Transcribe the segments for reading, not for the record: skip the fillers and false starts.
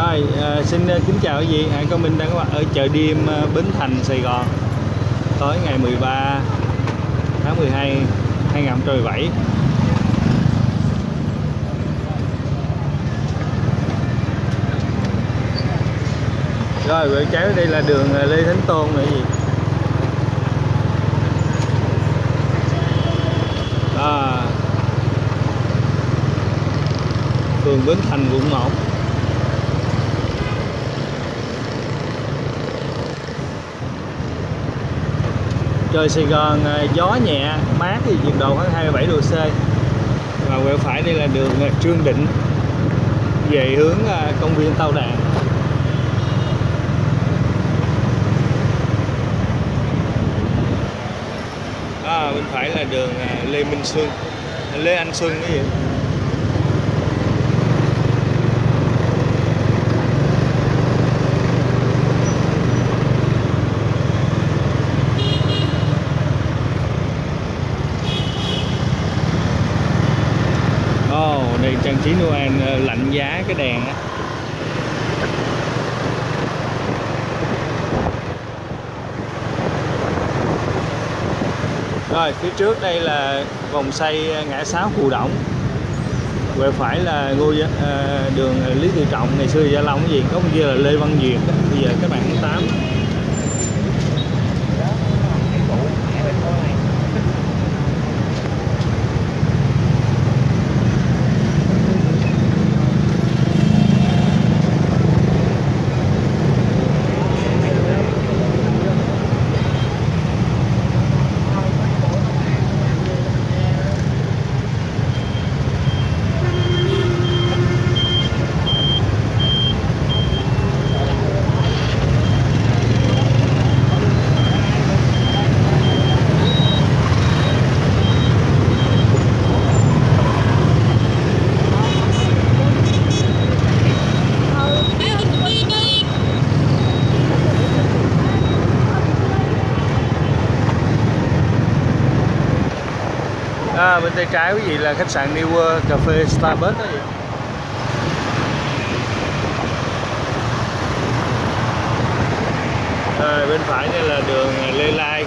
Rồi, xin kính chào quý vị. Quang Minh đang có mặt ở chợ đêm Bến Thành, Sài Gòn. Tối ngày 13 tháng 12 2017. Rồi, bên trái đây là đường Lê Thánh Tôn nữa gì. Phường Bến Thành, quận 1. Trời Sài Gòn gió nhẹ, mát thì nhiệt độ khoảng 27 độ C. Và quẹo phải đây là đường Trương Định về hướng công viên Tao Đàn. Bên phải là đường Lê Minh Xuân, Lê Anh Xuân cái gì. Đây trang trí Noel lạnh giá cái đèn á. Rồi phía trước đây là vòng xoay ngã sáu Phù Đổng. Quẹo phải là đường Lý Tự Trọng, ngày xưa Gia Long cái gì, có kia là Lê Văn Duyệt, bây giờ các bạn 8. Bên tay trái quý vị là khách sạn New World, cà phê Starbucks đó vậy. Bên phải đây là đường Lê Lai.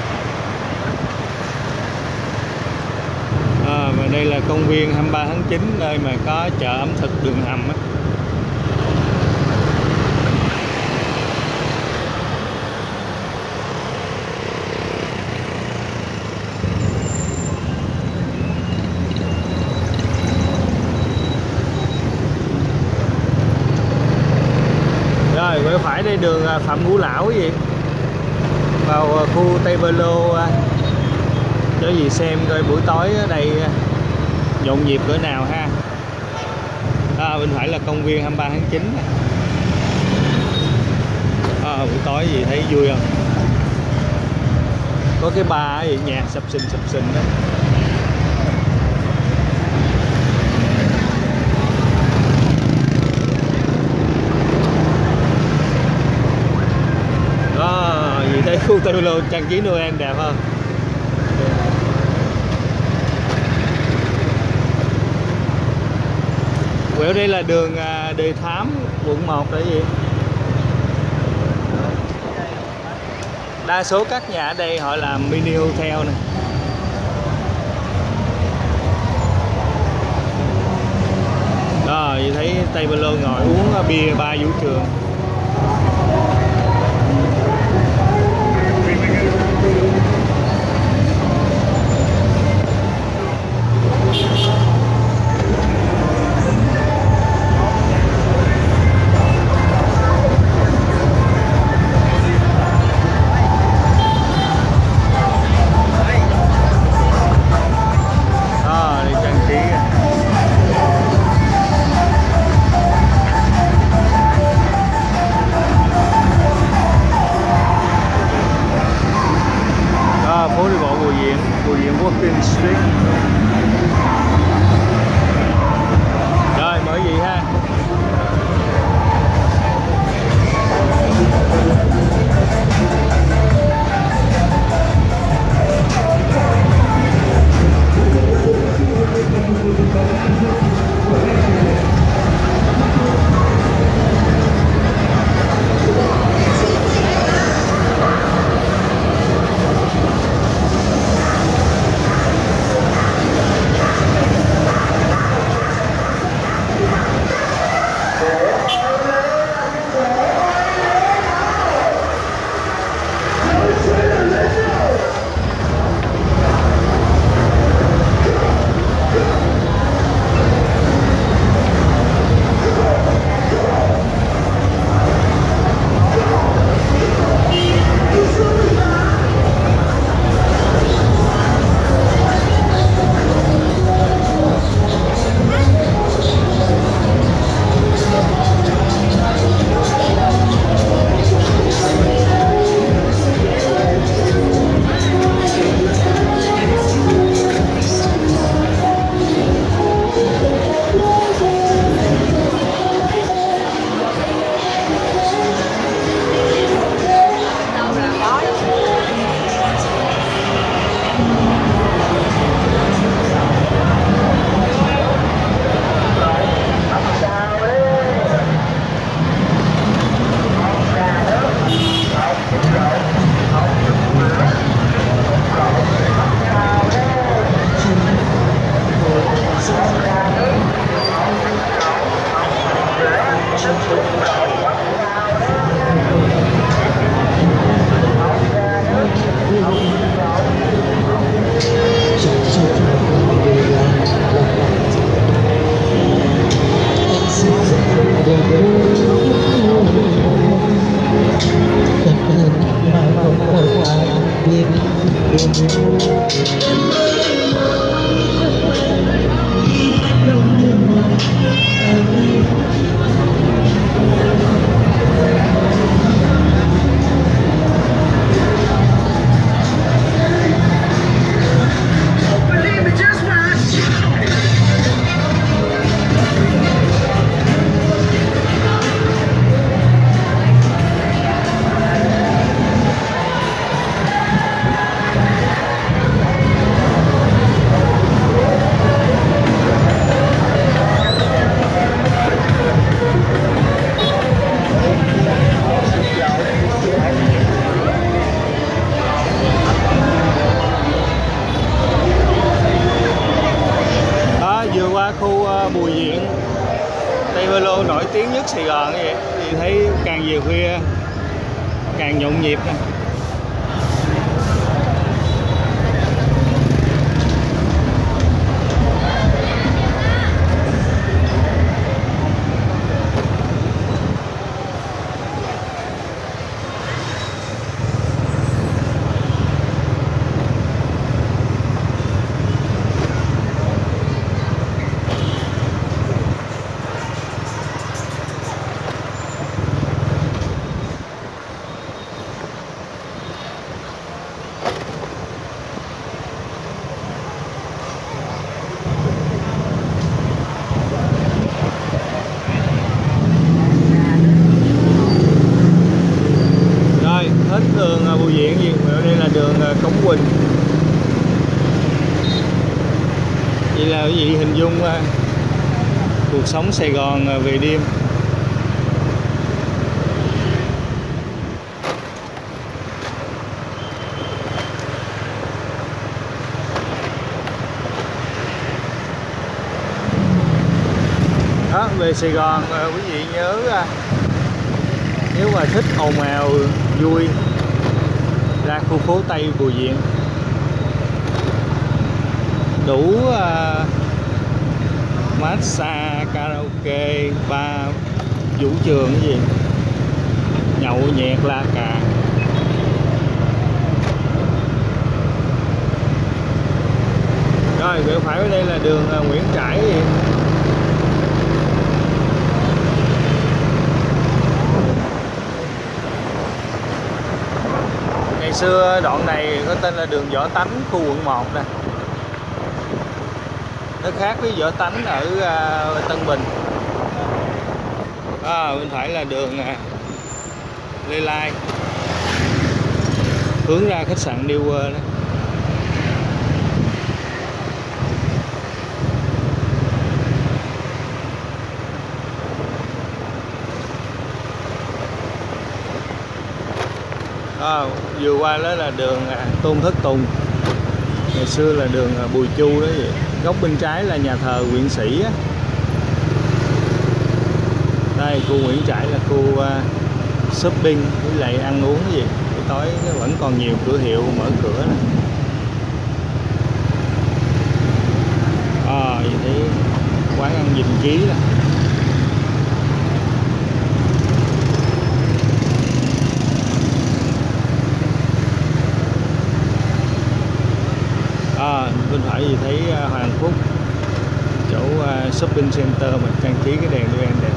Và đây là công viên 23 tháng 9, nơi mà có chợ ẩm thực đường hầm á. Rồi quẹo phải đây đường Phạm Ngũ Lão cái gì, vào khu Tây Bơ Lô cho gì xem coi buổi tối ở đây nhộn nhịp cỡ nào ha. Bên phải là công viên 23 tháng 9. Buổi tối gì thấy vui không, có cái bar gì, nhạc sập sình đó. Vì đây khu Tây Lô trang trí Noel đẹp hơn. Quẹo đây là đường Đề Thám, quận 1 là gì. Đa số các nhà ở đây họ làm mini hotel nè. Vậy thấy Tây Bơ Lô ngồi uống bia ba vũ trường. Bùi Viện, Tây Ba Lô nổi tiếng nhất Sài Gòn như vậy, thì thấy càng về khuya càng nhộn nhịp nè. Hết đường Bùi Viện gì, đây là đường Cống Quỳnh. Vậy là quý vị hình dung cuộc sống Sài Gòn về đêm. Đó, về Sài Gòn quý vị nhớ nếu mà thích ồn ào vui ra khu phố Tây Bùi Viện, đủ massage, karaoke, bar, vũ trường cái gì, nhậu nhẹt la cà. Rồi bên phải ở đây là đường Nguyễn Trãi gì. Ngày xưa đoạn này có tên là đường Võ Tánh, khu quận 1 nè. Nó khác với Võ Tánh ở Tân Bình. Bên phải là đường Lê Lai, hướng ra khách sạn New World đó. Vừa qua đó là đường Tôn Thất Tùng, ngày xưa là đường Bùi Chu đó vậy. Góc bên trái là nhà thờ Nguyễn Sĩ á. Đây khu Nguyễn Trãi là khu shopping với lại ăn uống gì. Buổi tối vẫn còn nhiều cửa hiệu mở cửa nè. Vậy thấy quán ăn Dình Ký nè. Bên phải thì thấy Hoàng Phúc, chỗ shopping center mà trang trí cái đèn Noel đẹp.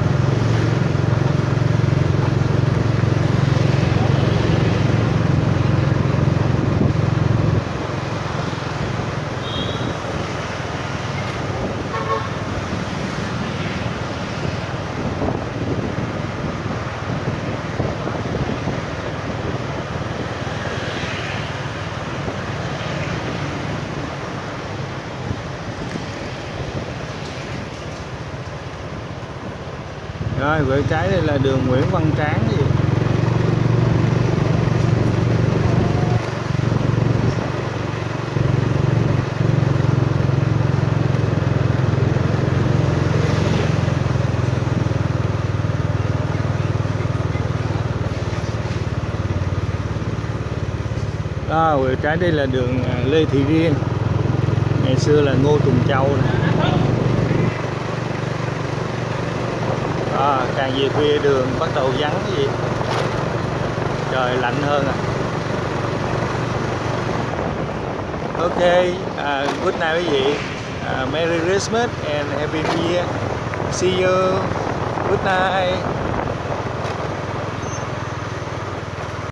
Rồi về trái đây là đường Nguyễn Văn Tráng gì. Quẹo trái đây là đường Lê Thị Riêng, ngày xưa là Ngô Tùng Châu này. Càng về khuya đường bắt đầu vắng cái gì, trời lạnh hơn à. Ok, good night quý vị. Merry Christmas and Happy New Year. See you. Good night.